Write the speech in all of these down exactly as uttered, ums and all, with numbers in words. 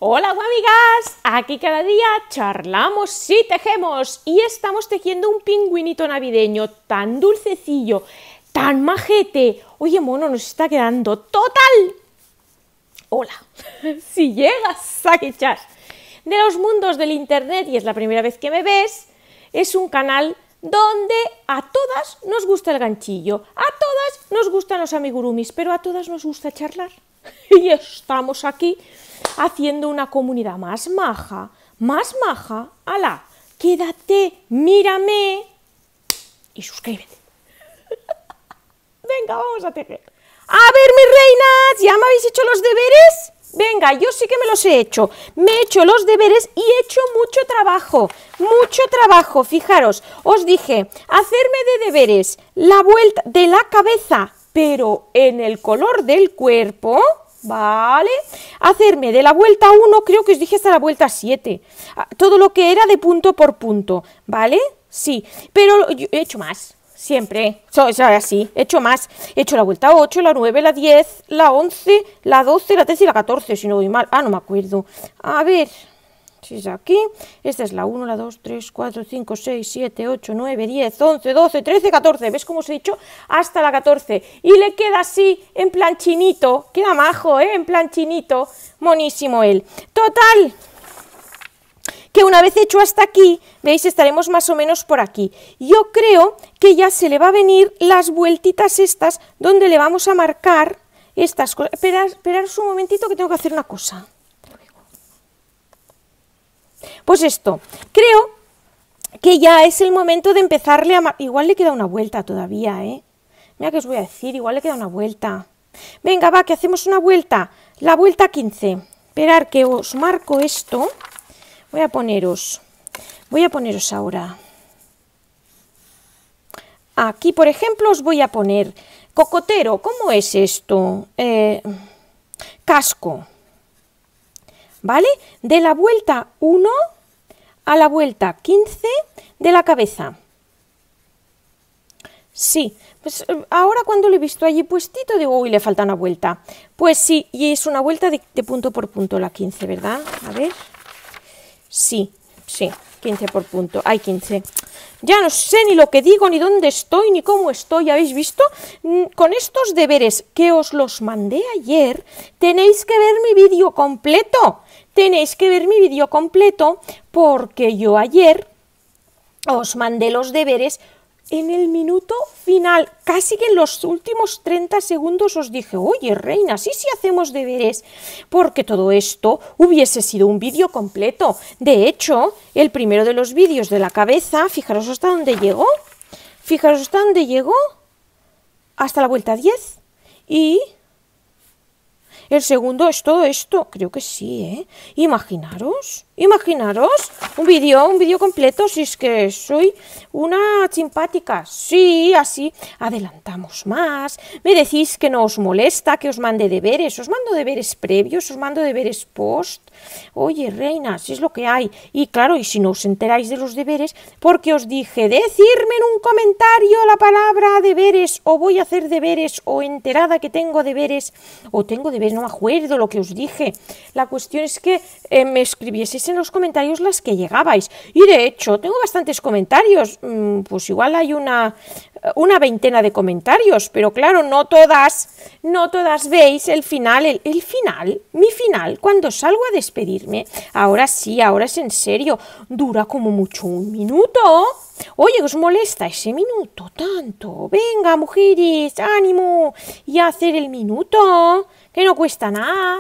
Hola amigas, aquí cada día charlamos y tejemos y estamos tejiendo un pingüinito navideño tan dulcecillo, tan majete. Oye mono, nos está quedando total. Hola, si llegas a quechar de los mundos del internet y es la primera vez que me ves, es un canal donde a todas nos gusta el ganchillo, a todas nos gustan los amigurumis, pero a todas nos gusta charlar. Y estamos aquí haciendo una comunidad más maja, más maja. ¡Hala! Quédate, mírame y suscríbete. Venga, vamos a tejer. A ver, mis reinas, ¿ya me habéis hecho los deberes? Venga, yo sí que me los he hecho. Me he hecho los deberes y he hecho mucho trabajo, mucho trabajo. Fijaros, os dije, hacerme de deberes la vuelta de la cabeza, pero en el color del cuerpo, ¿vale? Hacerme de la vuelta uno, creo que os dije hasta la vuelta siete, todo lo que era de punto por punto, ¿vale? Sí, pero yo he hecho más. Siempre, soy así, he hecho más, he hecho la vuelta ocho, la nueve, la diez, la once, la doce, la trece y la catorce, si no voy mal, ah, no me acuerdo, a ver, si es aquí, esta es la uno, la dos, tres, cuatro, cinco, seis, siete, ocho, nueve, diez, once, doce, trece, catorce, ¿ves cómo os he dicho? Hasta la catorce, y le queda así, en plan chinito, queda majo, ¿eh? En plan chinito, monísimo él, total, que una vez hecho hasta aquí, veis, estaremos más o menos por aquí. Yo creo que ya se le va a venir las vueltitas estas, donde le vamos a marcar estas cosas. Esperad, esperaros un momentito que tengo que hacer una cosa. Pues esto, creo que ya es el momento de empezarle a... Igual le queda una vuelta todavía, ¿eh? Mira que os voy a decir, igual le queda una vuelta. Venga, va, que hacemos una vuelta. La vuelta quince. Esperad que os marco esto. Voy a poneros, voy a poneros ahora, aquí por ejemplo os voy a poner, cocotero, ¿cómo es esto? Eh, casco, ¿vale? De la vuelta uno a la vuelta quince de la cabeza. Sí, pues ahora cuando lo he visto allí puestito digo, uy, le falta una vuelta. Pues sí, y es una vuelta de, de punto por punto la quince, ¿verdad? A ver... Sí, sí, quince por punto, hay quince. Ya no sé ni lo que digo, ni dónde estoy, ni cómo estoy, ¿habéis visto? Con estos deberes que os los mandé ayer, tenéis que ver mi vídeo completo. Tenéis que ver mi vídeo completo porque yo ayer os mandé los deberes en el minuto final, casi que en los últimos treinta segundos os dije, oye, reina, sí, sí hacemos deberes, porque todo esto hubiese sido un vídeo completo. De hecho, el primero de los vídeos de la cabeza, fijaros hasta dónde llegó, fijaros hasta dónde llegó, hasta la vuelta diez, y... el segundo es todo esto, creo que sí, ¿eh? Imaginaros, imaginaros, un vídeo, un vídeo completo, si es que soy una simpática, sí, así, adelantamos más, me decís que no os molesta que os mande deberes, os mando deberes previos, os mando deberes post, oye, reina, si es lo que hay, y claro, y si no os enteráis de los deberes, porque os dije, decirme en un comentario la palabra deberes, o voy a hacer deberes, o enterada que tengo deberes, o tengo deberes, no me acuerdo lo que os dije. La cuestión es que eh, me escribieseis en los comentarios las que llegabais. Y de hecho, tengo bastantes comentarios. Mm, pues igual hay una, una veintena de comentarios. Pero claro, no todas, no todas veis el final. El, el final, mi final, cuando salgo a despedirme. Ahora sí, ahora es en serio. Dura como mucho un minuto. Oye, ¿os molesta ese minuto tanto? Venga, mujeres, ánimo. Y a hacer el minuto, que no cuesta nada.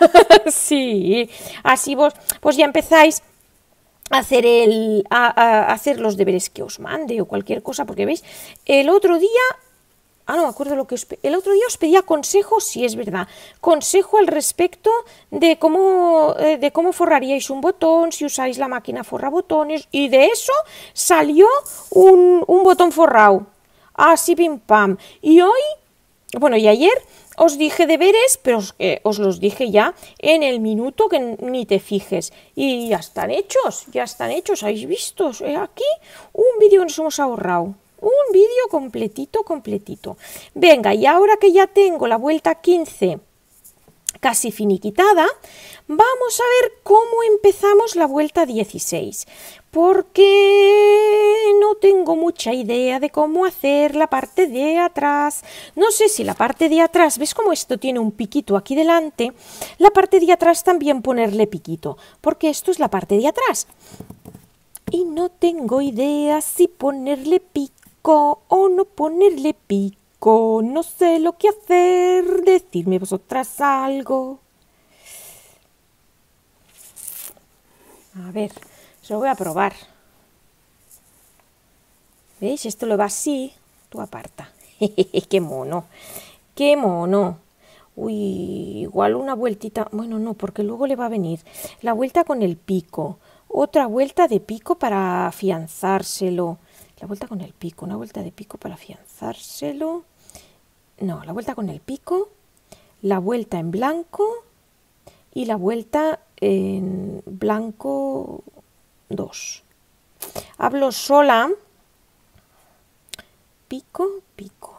Sí, así vos pues ya empezáis a hacer, el, a, a hacer los deberes que os mande o cualquier cosa, porque veis, el otro día... Ah, no me acuerdo lo que os... El otro día os pedía consejo, sí es verdad, consejo al respecto de cómo, eh, de cómo forraríais un botón, si usáis la máquina forra botones, y de eso salió un, un botón forrado, así pim pam. Y hoy, bueno, y ayer os dije deberes, pero os, eh, os los dije ya en el minuto que ni te fijes. Y ya están hechos, ya están hechos, ¿habéis visto? Eh, aquí un vídeo que nos hemos ahorrado. Un vídeo completito, completito. Venga, y ahora que ya tengo la vuelta quince casi finiquitada, vamos a ver cómo empezamos la vuelta dieciséis, porque no tengo mucha idea de cómo hacer la parte de atrás. No sé si la parte de atrás, ¿ves cómo esto tiene un piquito aquí delante? La parte de atrás también ponerle piquito, porque esto es la parte de atrás. Y no tengo idea si ponerle pico o no ponerle pico. No sé lo que hacer. Decidme vosotras algo. A ver, se lo voy a probar. ¿Veis? Esto lo va así. Tú aparta. ¡Qué mono! ¡Qué mono! Uy, igual una vueltita. Bueno, no, porque luego le va a venir la vuelta con el pico. Otra vuelta de pico para afianzárselo. La vuelta con el pico, una vuelta de pico para afianzárselo. No, la vuelta con el pico, la vuelta en blanco y la vuelta en blanco dos. Hablo sola. Pico, pico.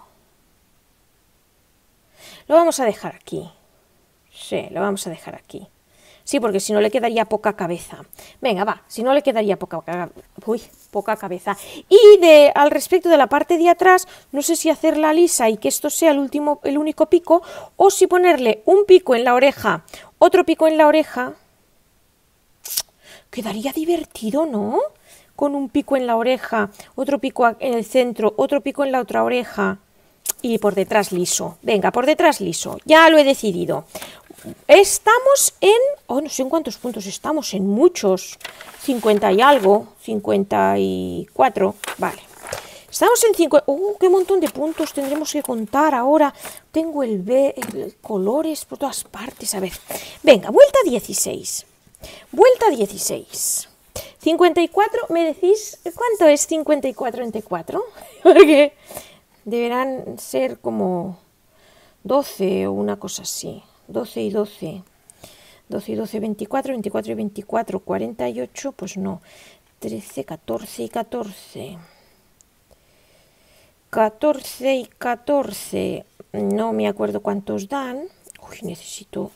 Lo vamos a dejar aquí. Sí, lo vamos a dejar aquí. Sí, porque si no le quedaría poca cabeza. Venga, va, si no le quedaría poca, uy, poca cabeza. Y de, al respecto de la parte de atrás, no sé si hacerla lisa y que esto sea el, último, el único pico, o si ponerle un pico en la oreja, otro pico en la oreja. Quedaría divertido, ¿no? Con un pico en la oreja, otro pico en el centro, otro pico en la otra oreja y por detrás liso. Venga, por detrás liso, ya lo he decidido. Estamos en, oh, no sé en cuántos puntos estamos, en muchos, cincuenta y algo, cincuenta y cuatro, vale. Estamos en cincuenta, uh, qué montón de puntos tendremos que contar ahora. Tengo el B, el colores por todas partes, a ver. Venga, vuelta dieciséis, vuelta dieciséis. cincuenta y cuatro, ¿me decís cuánto es cincuenta y cuatro entre cuatro? Porque deberán ser como doce o una cosa así. doce y doce, doce y doce, veinticuatro, veinticuatro y veinticuatro, cuarenta y ocho, pues no, trece, catorce y catorce, catorce y catorce, no me acuerdo cuántos dan. Uy, necesito,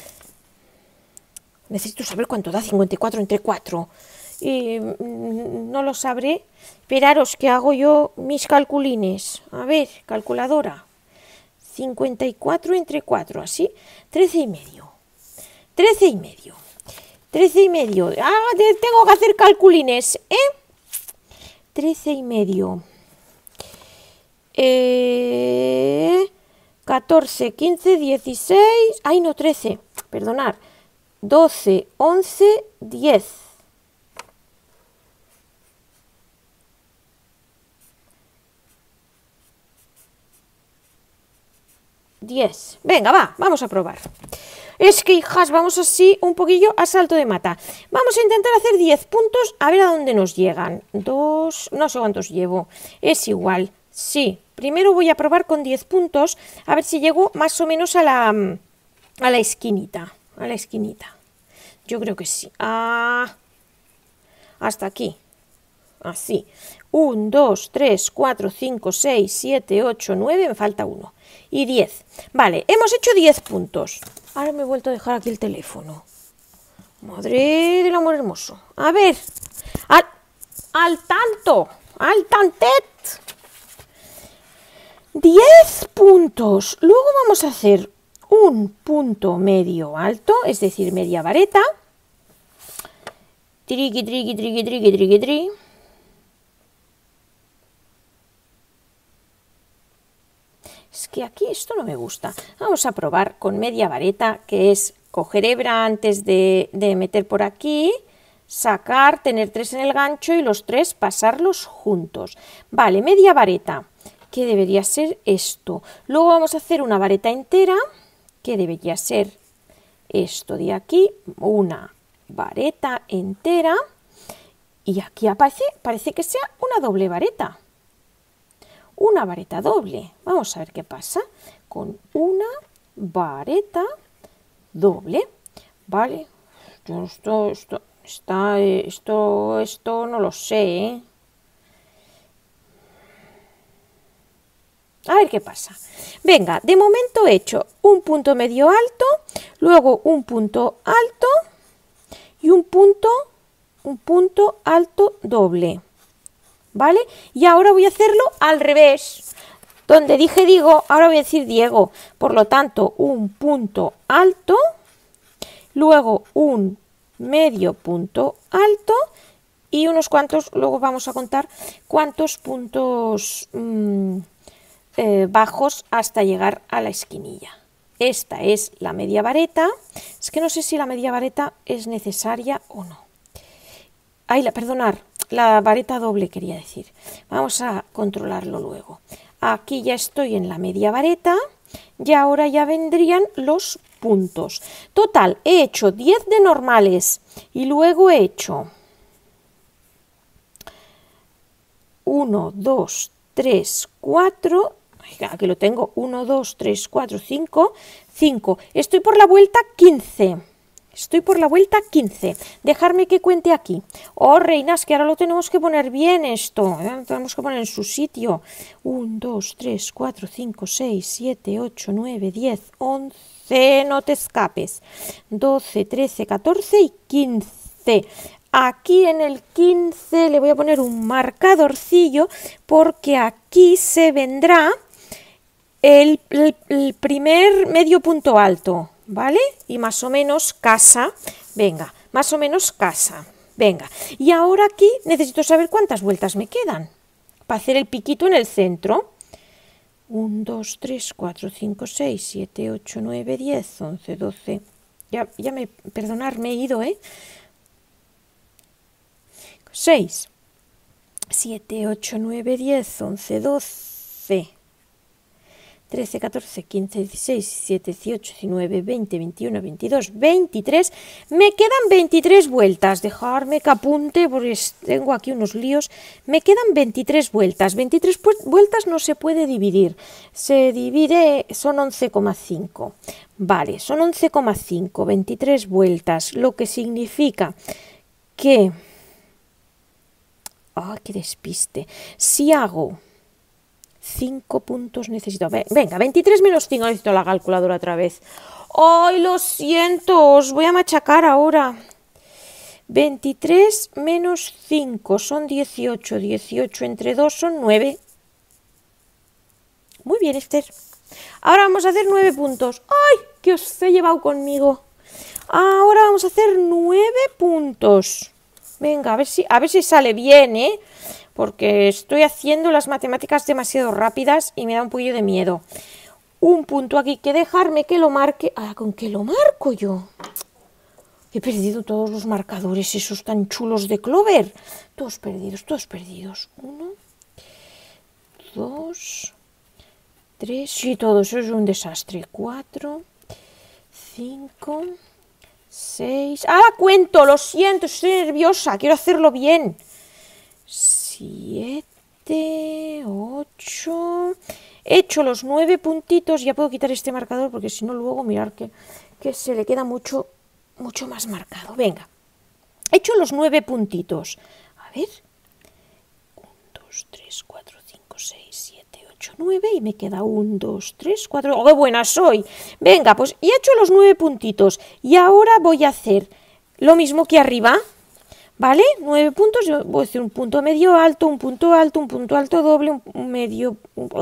necesito saber cuánto da cincuenta y cuatro entre cuatro, y no lo sabré. Esperaros que hago yo mis calculines, a ver, calculadora. cincuenta y cuatro entre cuatro, así, trece y medio, trece y medio, trece y medio, ah, tengo que hacer calculines, ¿eh? trece y medio, eh, catorce, quince, dieciséis, ay no, trece, perdonad, doce, once, diez. diez. Venga, va, vamos a probar. Es que, hijas, vamos así un poquillo a salto de mata. Vamos a intentar hacer diez puntos, a ver a dónde nos llegan. dos, no sé cuántos llevo, es igual. Sí, primero voy a probar con diez puntos, a ver si llego más o menos a la, a la esquinita. A la esquinita. Yo creo que sí. Ah, hasta aquí. Así. uno, dos, tres, cuatro, cinco, seis, siete, ocho, nueve, me falta uno. Y diez. Vale, hemos hecho diez puntos. Ahora me he vuelto a dejar aquí el teléfono. Madre del amor hermoso. A ver. Al, al tanto. Al tantet. diez puntos. Luego vamos a hacer un punto medio alto, es decir, media vareta. Triqui, triqui, triqui, triqui, triqui, triqui. Es que aquí esto no me gusta. Vamos a probar con media vareta, que es coger hebra antes de, de meter por aquí, sacar, tener tres en el gancho y los tres pasarlos juntos. Vale, media vareta, que debería ser esto. Luego vamos a hacer una vareta entera, que debería ser esto de aquí, una vareta entera. Y aquí aparece, parece que sea una doble vareta. Una vareta doble. Vamos a ver qué pasa con una vareta doble. Vale, yo esto, esto, está, esto, esto no lo sé, ¿eh? A ver qué pasa. Venga, de momento he hecho un punto medio alto, luego un punto alto y un punto, un punto alto doble. ¿Vale? Y ahora voy a hacerlo al revés. Donde dije digo, ahora voy a decir Diego. Por lo tanto, un punto alto, luego un medio punto alto y unos cuantos, luego vamos a contar cuántos puntos mmm, eh, bajos hasta llegar a la esquinilla. Esta es la media vareta. Es que no sé si la media vareta es necesaria o no. Ay, la, perdonar, la vareta doble quería decir. Vamos a controlarlo luego. Aquí ya estoy en la media vareta y ahora ya vendrían los puntos. Total, he hecho diez de normales y luego he hecho uno, dos, tres, cuatro, aquí lo tengo, uno, dos, tres, cuatro, cinco, cinco. Estoy por la vuelta quince. Estoy por la vuelta quince. Dejarme que cuente aquí. Oh, reinas, que ahora lo tenemos que poner bien esto. ¿eh? Lo tenemos que poner en su sitio. uno, dos, tres, cuatro, cinco, seis, siete, ocho, nueve, diez, once. No te escapes. doce, trece, catorce y quince. Aquí en el quince le voy a poner un marcadorcillo porque aquí se vendrá el, el, el primer medio punto alto, ¿vale? Y más o menos casa, venga, más o menos casa, venga. Y ahora aquí necesito saber cuántas vueltas me quedan para hacer el piquito en el centro. uno, dos, tres, cuatro, cinco, seis, siete, ocho, nueve, diez, once, doce. Ya, ya me, perdonad, me he ido, ¿eh? seis, siete, ocho, nueve, diez, once, doce, trece, catorce, quince, dieciséis, diecisiete, dieciocho, diecinueve, veinte, veintiuno, veintidós, veintitrés. Me quedan veintitrés vueltas. Dejarme que apunte porque tengo aquí unos líos. Me quedan veintitrés vueltas. veintitrés vueltas no se puede dividir. Se divide, son once coma cinco. Vale, son once coma cinco, veintitrés vueltas, lo que significa que... ¡Ah, qué despiste! Si hago cinco puntos necesito... Venga, veintitrés menos cinco, necesito la calculadora otra vez. ¡Ay, lo siento! Os voy a machacar ahora. veintitrés menos cinco son dieciocho. dieciocho entre dos son nueve. Muy bien, Esther. Ahora vamos a hacer nueve puntos. ¡Ay, que os he llevado conmigo! Ahora vamos a hacer nueve puntos. Venga, a ver si, a ver si sale bien, ¿eh? Porque estoy haciendo las matemáticas demasiado rápidas y me da un poquillo de miedo. Un punto aquí, que dejarme que lo marque. Ah, ¿con qué lo marco yo? He perdido todos los marcadores esos tan chulos de Clover. Todos perdidos, todos perdidos. Uno, dos, tres. Sí, todo eso es un desastre. Cuatro, cinco... seis, ¡ah, cuento! Lo siento, estoy nerviosa, quiero hacerlo bien. siete, ocho... He hecho los nueve puntitos, ya puedo quitar este marcador porque si no luego mirar que, que se le queda mucho, mucho más marcado. Venga, he hecho los nueve puntitos. A ver, uno, dos, tres, cuatro, cinco, seis, siete, ocho, nueve y me queda uno, dos, tres, cuatro... ¡Oh, qué buena soy! Venga, pues ya he hecho los nueve puntitos y ahora voy a hacer lo mismo que arriba, ¿vale? Nueve puntos, yo voy a hacer un punto medio alto, un punto alto, un punto alto doble, un medio...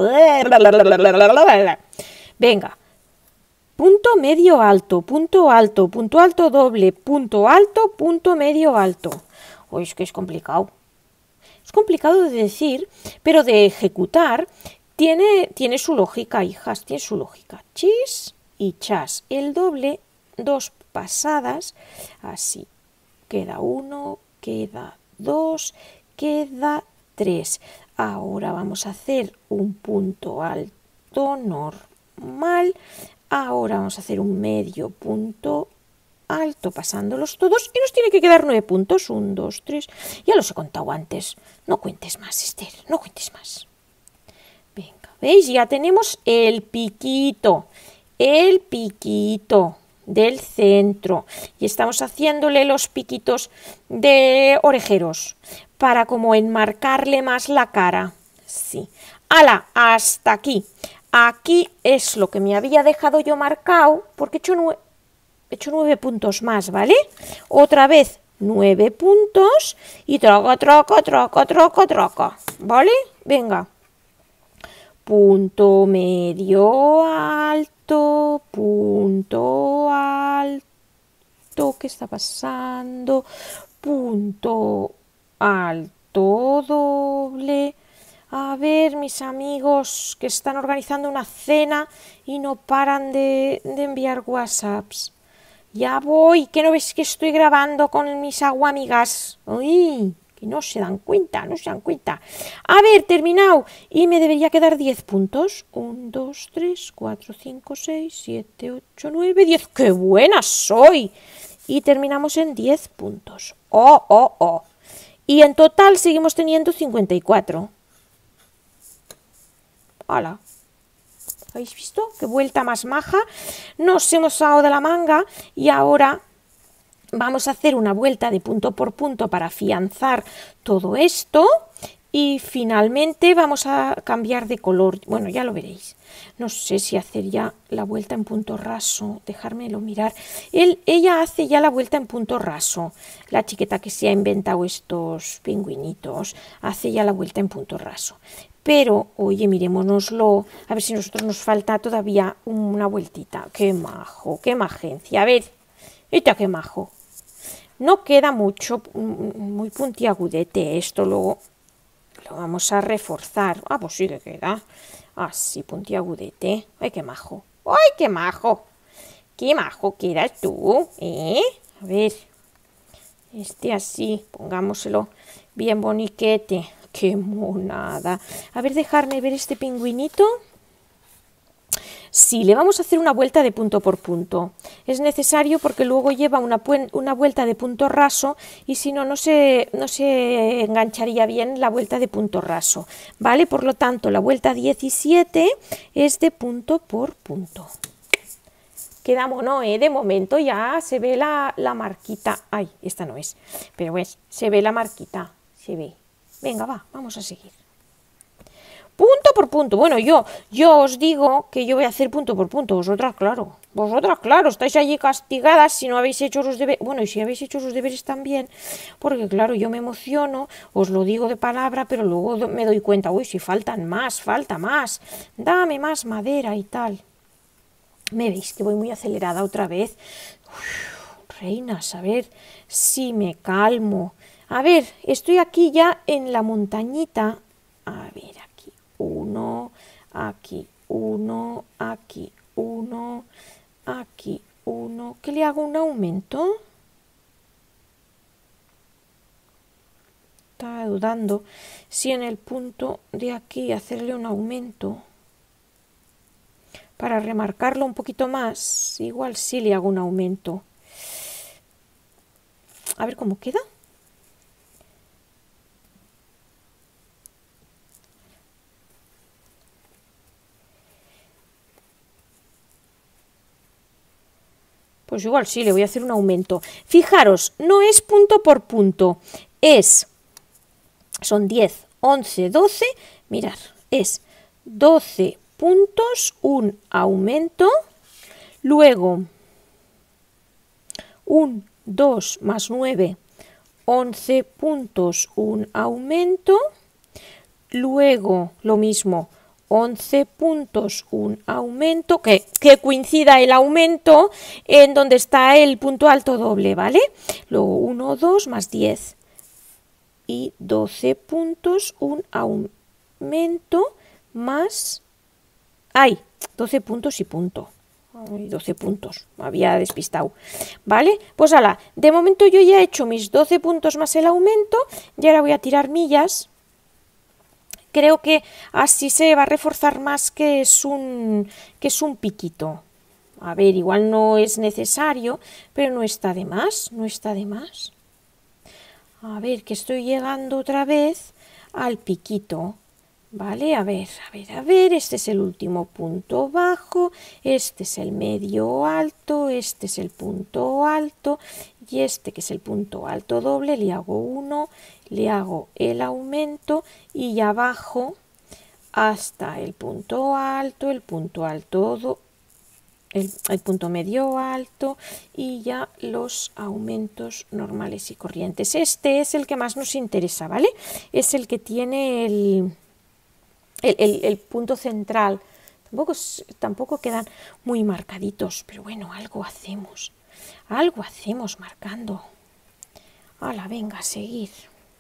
Venga, punto medio alto, punto alto, punto alto doble, punto alto, punto medio alto. Uy, es que es complicado. Es complicado de decir, pero de ejecutar tiene, tiene su lógica, hijas, tiene su lógica. Chis y chas. El doble, dos pasadas, así. Queda uno, queda dos, queda tres. Ahora vamos a hacer un punto alto normal. Ahora vamos a hacer un medio punto alto pasándolos todos y nos tiene que quedar nueve puntos. uno, dos, tres. Ya los he contado antes. No cuentes más, Esther, no cuentes más. Venga, ¿veis? Ya tenemos el piquito. El piquito del centro. Y estamos haciéndole los piquitos de orejeros para como enmarcarle más la cara. Sí. ¡Hala! Hasta aquí. Aquí es lo que me había dejado yo marcado, porque he hecho, nue he hecho nueve puntos más, ¿vale? Otra vez nueve puntos y troco, troco, troco, troco, troco, ¿vale? Venga. Punto medio alto, punto alto, ¿qué está pasando? Punto alto doble. A ver, mis amigos que están organizando una cena y no paran de, de enviar WhatsApps. Ya voy, que no ves que estoy grabando con mis aguamigas. Uy, que no se dan cuenta, no se dan cuenta. A ver, terminado. Y me debería quedar diez puntos. uno, dos, tres, cuatro, cinco, seis, siete, ocho, nueve, diez. ¡Qué buena soy! Y terminamos en diez puntos. ¡Oh, oh, oh! Y en total seguimos teniendo cincuenta y cuatro. ¡Hala! ¿Habéis visto? ¡Qué vuelta más maja! Nos hemos sacado de la manga y ahora vamos a hacer una vuelta de punto por punto para afianzar todo esto y finalmente vamos a cambiar de color. Bueno, ya lo veréis. No sé si hacer ya la vuelta en punto raso. Dejármelo mirar. Él, ella hace ya la vuelta en punto raso. La chiqueta que se ha inventado estos pingüinitos hace ya la vuelta en punto raso. Pero, oye, mirémonoslo, a ver si a nosotros nos falta todavía una vueltita. ¡Qué majo! ¡Qué magencia! A ver, esta qué majo. No queda mucho, muy puntiagudete esto, luego lo vamos a reforzar. Ah, pues sí que queda. Así, puntiagudete. ¡Ay, qué majo! ¡Ay, qué majo! ¡Qué majo que eras tú! ¿Eh? A ver, este así, pongámoselo bien boniquete. ¡Qué monada! A ver, dejarme ver este pingüinito. Sí, le vamos a hacer una vuelta de punto por punto. Es necesario porque luego lleva una, una vuelta de punto raso y si no, no se, no se engancharía bien la vuelta de punto raso. ¿Vale? Por lo tanto, la vuelta diecisiete es de punto por punto. Queda mono, ¿eh? De momento ya se ve la, la marquita. Ay, esta no es. Pero pues, se ve la marquita. Se ve. Venga, va, vamos a seguir. Punto por punto. Bueno, yo, yo os digo que yo voy a hacer punto por punto. Vosotras, claro. Vosotras, claro, estáis allí castigadas si no habéis hecho los deberes. Bueno, y si habéis hecho los deberes también, porque claro, yo me emociono, os lo digo de palabra, pero luego me doy cuenta, uy, si faltan más, falta más, dame más madera y tal. ¿Me veis que voy muy acelerada otra vez? Uf, reinas, a ver si me calmo. A ver, estoy aquí ya en la montañita. A ver, aquí uno, aquí uno, aquí uno, aquí uno. ¿Qué le hago un aumento? Estaba dudando si en el punto de aquí hacerle un aumento para remarcarlo un poquito más. Igual sí le hago un aumento. A ver cómo queda. Pues igual sí, le voy a hacer un aumento. Fijaros, no es punto por punto, es, son diez, once, doce, mirad, es doce puntos, un aumento, luego un, dos más nueve, once puntos, un aumento, luego lo mismo, once puntos, un aumento, que, que coincida el aumento en donde está el punto alto doble, ¿vale? Luego uno, dos más diez y doce puntos, un aumento más... ¡Ay! doce puntos y punto. Ay, doce puntos, me había despistado. ¿Vale? Pues ala, de momento yo ya he hecho mis doce puntos más el aumento y ahora voy a tirar millas. Creo que así se va a reforzar más que es un, que es un piquito. A ver, igual no es necesario, pero no está de más, no está de más. A ver, que estoy llegando otra vez al piquito. Vale, a ver, a ver, a ver, este es el último punto bajo, este es el medio alto, este es el punto alto y este que es el punto alto doble, le hago uno, le hago el aumento y abajo hasta el punto alto, el punto alto, do, el, el punto medio alto y ya los aumentos normales y corrientes. Este es el que más nos interesa, ¿vale? Es el que tiene el, el, el, el punto central. Tampoco, tampoco quedan muy marcaditos, pero bueno, algo hacemos. Algo hacemos marcando. Hala, venga, a seguir.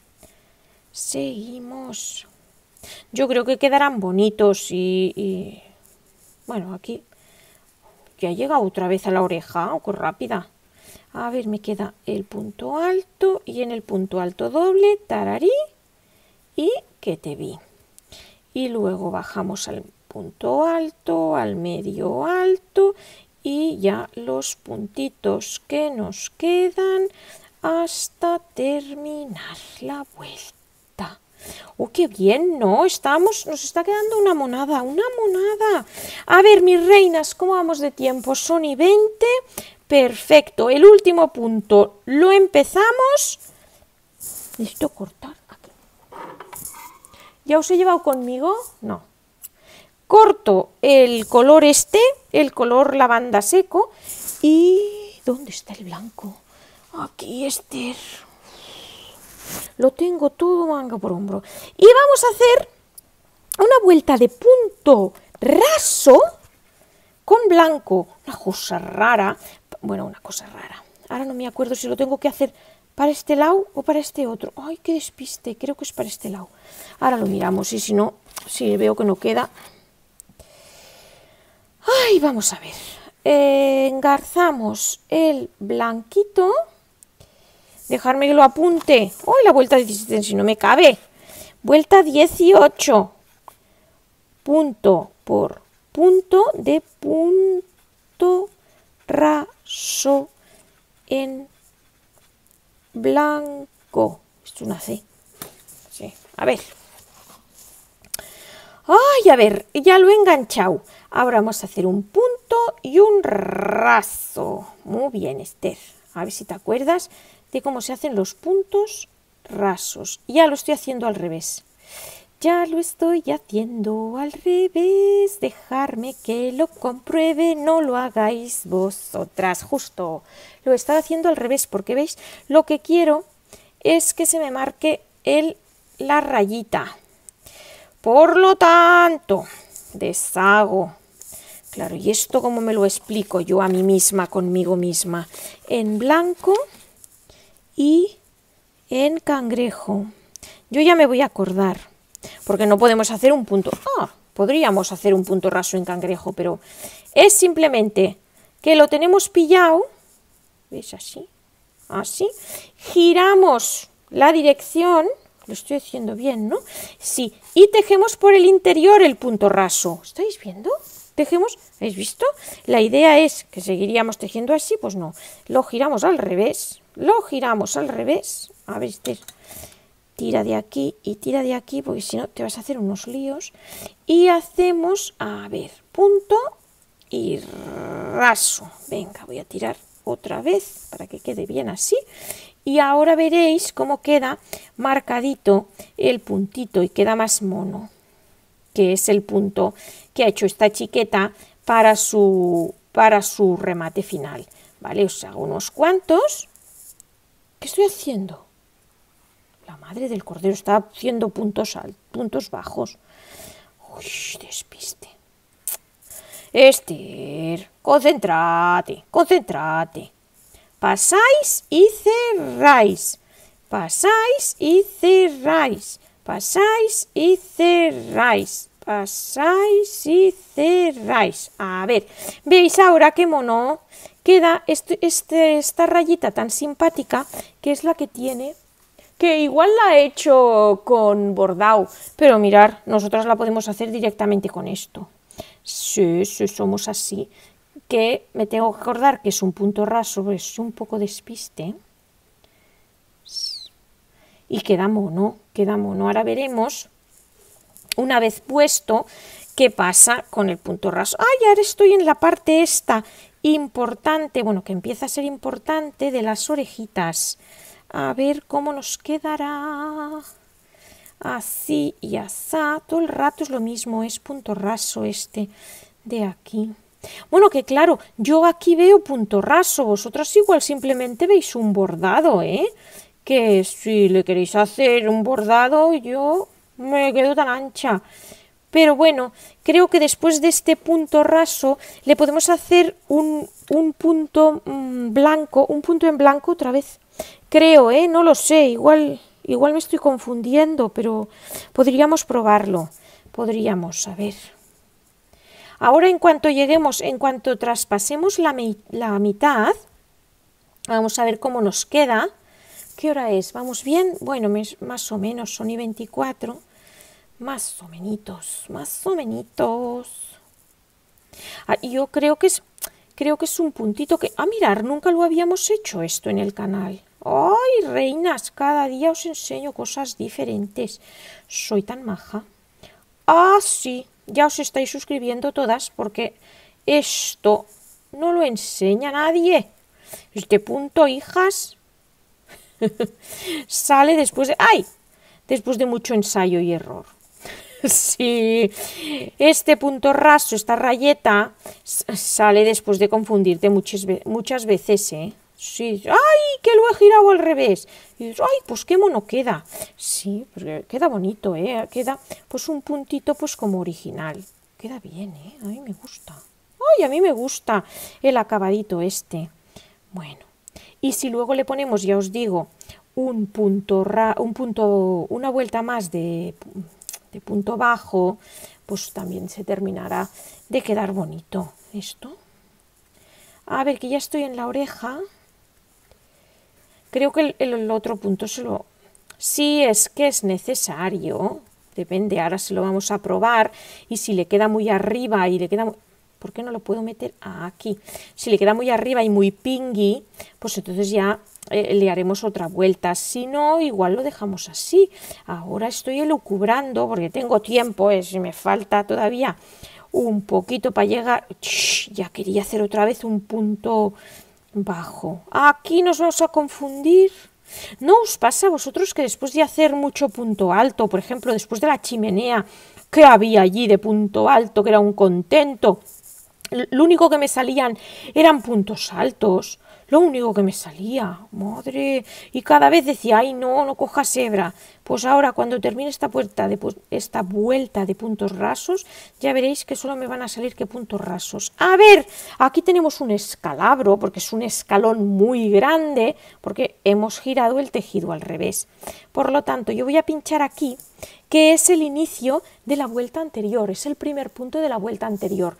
Seguimos. Yo creo que quedarán bonitos y, y... Bueno, aquí ya llega otra vez a la oreja, o rápida. A ver, me queda el punto alto y en el punto alto doble, tararí, y que te vi. Y luego bajamos al punto alto, al medio alto y ya los puntitos que nos quedan hasta terminar la vuelta. ¡Oh, qué bien! ¿No? Estamos, nos está quedando una monada, una monada. A ver, mis reinas, ¿cómo vamos de tiempo? Son y veinte. Perfecto. El último punto lo empezamos. Necesito cortar aquí. ¿Ya os he llevado conmigo? No. Corto el color este, el color lavanda seco. ¿Y dónde está el blanco? Aquí, Esther. Lo tengo todo manga por hombro. Y vamos a hacer una vuelta de punto raso con blanco. Una cosa rara. Bueno, una cosa rara. Ahora no me acuerdo si lo tengo que hacer para este lado o para este otro. Ay, qué despiste. Creo que es para este lado. Ahora lo miramos y si no, si veo que no queda. Ay, vamos a ver. Eh, engarzamos el blanquito. Dejarme que lo apunte. ¡Oh, la vuelta diecisiete! Si no me cabe. Vuelta dieciocho. Punto por punto de punto raso en blanco. Esto es una C. Sí. A ver. ¡Ay, a ver! Ya lo he enganchado. Ahora vamos a hacer un punto y un raso. Muy bien, Esther. A ver si te acuerdas de cómo se hacen los puntos rasos. Ya lo estoy haciendo al revés. Ya lo estoy haciendo al revés. Dejarme que lo compruebe. No lo hagáis vosotras. Justo. Lo he estado haciendo al revés porque, ¿veis? Lo que quiero es que se me marque el, la rayita. Por lo tanto, deshago. Claro, ¿y esto cómo me lo explico yo a mí misma, conmigo misma? En blanco y en cangrejo. Yo ya me voy a acordar, porque no podemos hacer un punto... Ah, podríamos hacer un punto raso en cangrejo, pero es simplemente que lo tenemos pillado. ¿Ves? Así, así. Giramos la dirección, lo estoy haciendo bien, ¿no? Sí, y tejemos por el interior el punto raso. ¿Estáis viendo? Tejemos, ¿habéis visto? La idea es que seguiríamos tejiendo así, pues no. Lo giramos al revés, lo giramos al revés. A ver, Esther, tira de aquí y tira de aquí, porque si no te vas a hacer unos líos. Y hacemos, a ver, punto y raso. Venga, voy a tirar otra vez para que quede bien así. Y ahora veréis cómo queda marcadito el puntito y queda más mono, que es el punto que ha hecho esta chiqueta para su, para su remate final. ¿Vale? Os hago unos cuantos. ¿Qué estoy haciendo? La madre del cordero está haciendo puntos, altos, puntos bajos. Uy, despiste. Esther, concéntrate, concéntrate. Pasáis y cerráis. Pasáis y cerráis. Pasáis y cerráis. Pasáis y cerráis. A ver, ¿veis ahora qué mono? Queda este, este, esta rayita tan simpática, que es la que tiene, que igual la he hecho con bordado, pero mirar, nosotras la podemos hacer directamente con esto. Sí, sí, somos así. Que me tengo que acordar que es un punto raso, pues es un poco despiste. Y queda mono, queda mono. Ahora veremos, una vez puesto, qué pasa con el punto raso. ¡Ay! Ahora estoy en la parte esta importante, bueno, que empieza a ser importante, de las orejitas. A ver cómo nos quedará. así y asá, todo el rato es lo mismo, es punto raso este de aquí. Bueno, que claro, yo aquí veo punto raso, vosotros igual simplemente veis un bordado, ¿eh? Que si le queréis hacer un bordado, yo me quedo tan ancha. Pero bueno, creo que después de este punto raso le podemos hacer un, un punto mmm, blanco, un punto en blanco otra vez. Creo, ¿eh? No lo sé, igual, igual me estoy confundiendo, pero podríamos probarlo. Podríamos, a ver. Ahora en cuanto lleguemos, en cuanto traspasemos la, la mitad, vamos a ver cómo nos queda. ¿Qué hora es? ¿Vamos bien? Bueno, más o menos, son y veinticuatro. Más o menos, más o menos. Ah, yo creo que es, creo que es un puntito que... Ah, mirar, nunca lo habíamos hecho esto en el canal. ¡Ay, reinas! Cada día os enseño cosas diferentes. Soy tan maja. Ah, sí, ya os estáis suscribiendo todas porque esto no lo enseña nadie. Este punto, hijas, sale después de... ¡Ay! Después de mucho ensayo y error. Sí, este punto raso, esta rayeta, sale después de confundirte muchas, muchas veces, ¿eh? Sí, ¡ay, que lo he girado al revés! Y dices, ¡ay, pues qué mono queda! Sí, porque queda bonito, ¿eh? Queda, pues, un puntito, pues, como original. Queda bien, ¿eh? A mí me gusta. ¡Ay, a mí me gusta el acabadito este! Bueno, y si luego le ponemos, ya os digo, un punto, ra un punto, una vuelta más de... de punto bajo, pues también se terminará de quedar bonito esto. A ver, que ya estoy en la oreja. Creo que el, el otro punto se lo... Si es que es necesario, depende, ahora se lo vamos a probar, y si le queda muy arriba y le queda... Muy... ¿Por qué no lo puedo meter aquí? Si le queda muy arriba y muy pingui, pues entonces ya eh, le haremos otra vuelta. Si no, igual lo dejamos así. Ahora estoy elucubrando porque tengo tiempo, eh, si me falta todavía un poquito para llegar. Shh, ya quería hacer otra vez un punto bajo. Aquí nos vamos a confundir. ¿No os pasa a vosotros que después de hacer mucho punto alto, por ejemplo, después de la chimenea, que había allí de punto alto, que era un contento? Lo único que me salían eran puntos altos, lo único que me salía, madre, y cada vez decía, ay no, no cojas hebra. Pues ahora cuando termine esta vuelta de, esta vuelta de puntos rasos, ya veréis que solo me van a salir que puntos rasos. A ver, aquí tenemos un escalabro, porque es un escalón muy grande, porque hemos girado el tejido al revés. Por lo tanto, yo voy a pinchar aquí, que es el inicio de la vuelta anterior, es el primer punto de la vuelta anterior.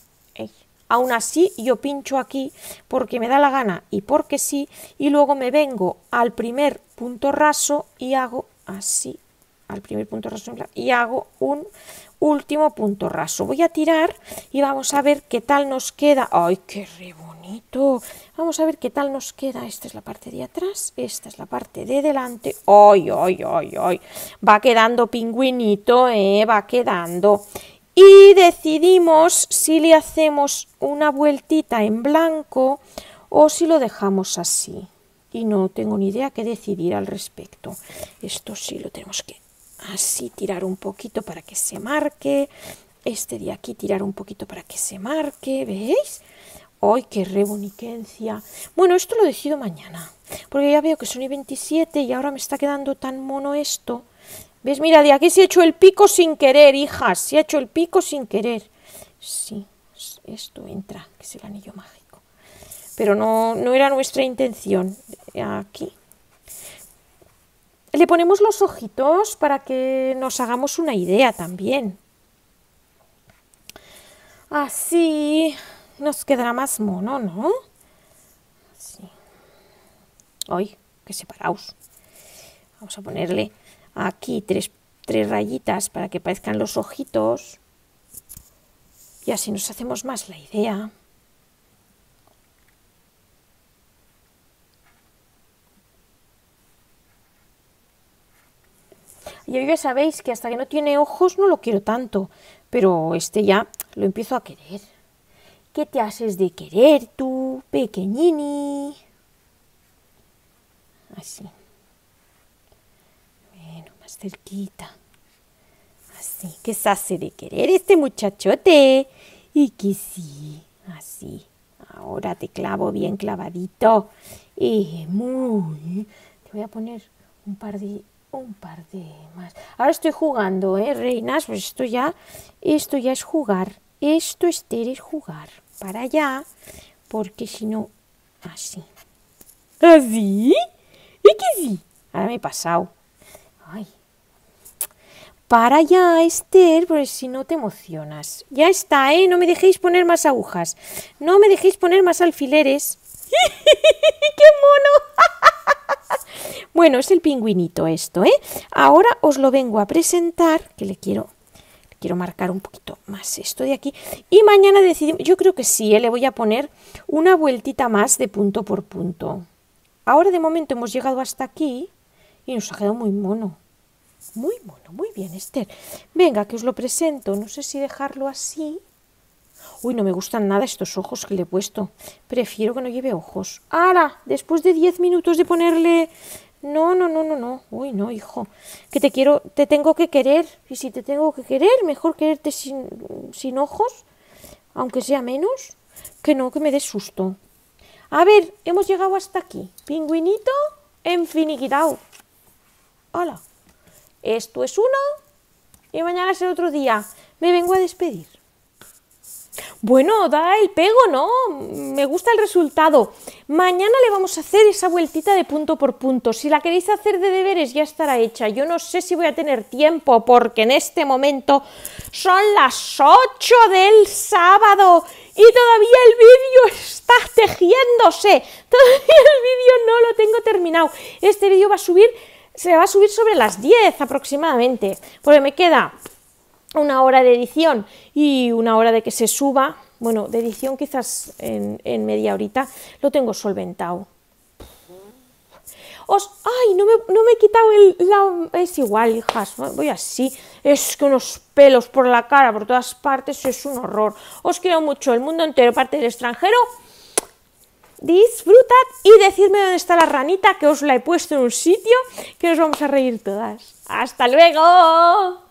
Aún así yo pincho aquí porque me da la gana y porque sí, y luego me vengo al primer punto raso y hago así, al primer punto raso y hago un último punto raso. Voy a tirar y vamos a ver qué tal nos queda. ¡Ay, qué re bonito! Vamos a ver qué tal nos queda. Esta es la parte de atrás, esta es la parte de delante. ¡Ay, ay, ay, ay! Va quedando pingüinito, ¿eh? Va quedando... Y decidimos si le hacemos una vueltita en blanco o si lo dejamos así. Y no tengo ni idea qué decidir al respecto. Esto sí lo tenemos que así tirar un poquito para que se marque. Este de aquí tirar un poquito para que se marque. ¿Veis? ¡Ay, qué reboniquencia! Bueno, esto lo decido mañana. Porque ya veo que son y veintisiete y ahora me está quedando tan mono esto. ¿Ves? Mira, de aquí se ha hecho el pico sin querer, hijas. Se ha hecho el pico sin querer. Sí, esto entra, que es el anillo mágico. Pero no, no era nuestra intención. Aquí. Le ponemos los ojitos para que nos hagamos una idea también. Así nos quedará más mono, ¿no? Así. ¡Ay, qué separaos! Vamos a ponerle... aquí tres, tres rayitas para que parezcan los ojitos y así nos hacemos más la idea. Y hoy ya sabéis que hasta que no tiene ojos no lo quiero tanto, pero este ya lo empiezo a querer. ¿Qué te haces de querer tú, pequeñini? Así. Bueno, más cerquita. Así, que se hace de querer este muchachote. Y que sí, así. Ahora te clavo bien clavadito. Y muy... Te voy a poner un par de... Un par de más. Ahora estoy jugando, ¿eh, reinas? Pues esto ya... Esto ya es jugar. Esto, Esther, es jugar. Para allá. Porque si no... Así. ¿Así? ¿Y que sí? Ahora me he pasado. Ay. Para allá, Esther, porque si no te emocionas. Ya está, ¿eh? No me dejéis poner más agujas. No me dejéis poner más alfileres. ¡Qué mono! Bueno, es el pingüinito esto, ¿eh? Ahora os lo vengo a presentar, que le quiero, le quiero marcar un poquito más esto de aquí. Y mañana decidimos, yo creo que sí, ¿eh? Le voy a poner una vueltita más de punto por punto. Ahora de momento hemos llegado hasta aquí y nos ha quedado muy mono. Muy mono, muy bien, Esther. Venga, que os lo presento. No sé si dejarlo así. Uy, no me gustan nada estos ojos que le he puesto. Prefiero que no lleve ojos. ¡Hala! Después de diez minutos de ponerle... No, no, no, no, no. Uy, no, hijo. Que te quiero, te tengo que querer. Y si te tengo que querer, mejor quererte sin, sin ojos, aunque sea menos, que no, que me des susto. A ver, hemos llegado hasta aquí. Pingüinito enfiniquitado. ¡Hala! Esto es uno y mañana es el otro día. Me vengo a despedir. Bueno, da el pego, ¿no? Me gusta el resultado. Mañana le vamos a hacer esa vueltita de punto por punto. Si la queréis hacer de deberes, ya estará hecha. Yo no sé si voy a tener tiempo, porque en este momento son las ocho del sábado y todavía el vídeo está tejiéndose. Todavía el vídeo no lo tengo terminado. Este vídeo va a subir, se va a subir sobre las diez aproximadamente, porque me queda una hora de edición y una hora de que se suba. Bueno, de edición quizás en, en media horita lo tengo solventado. Os, ¡Ay! No me, no me he quitado el... La, es igual, hijas, voy así. Es que unos pelos por la cara, por todas partes, es un horror. Os quiero mucho, el mundo entero, parte del extranjero. Disfrutad y decidme dónde está la ranita, que os la he puesto en un sitio, que nos vamos a reír todas. ¡Hasta luego!